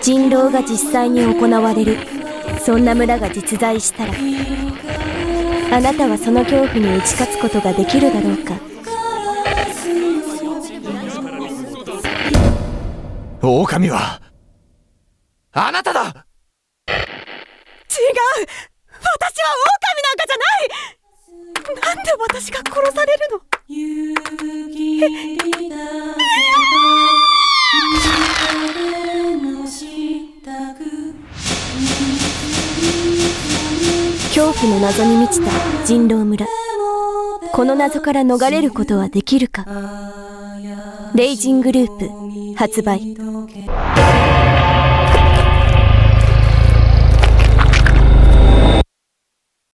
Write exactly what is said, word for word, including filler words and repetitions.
人狼が実際に行われる、そんな村が実在したら、あなたはその恐怖に打ち勝つことができるだろうか。 狼はあなただ。違う、 私は狼なんかじゃない。なんで私が殺されるの。 恐怖の謎に満ちた人狼村。この謎から逃れることはできるか。レイジングループ発売。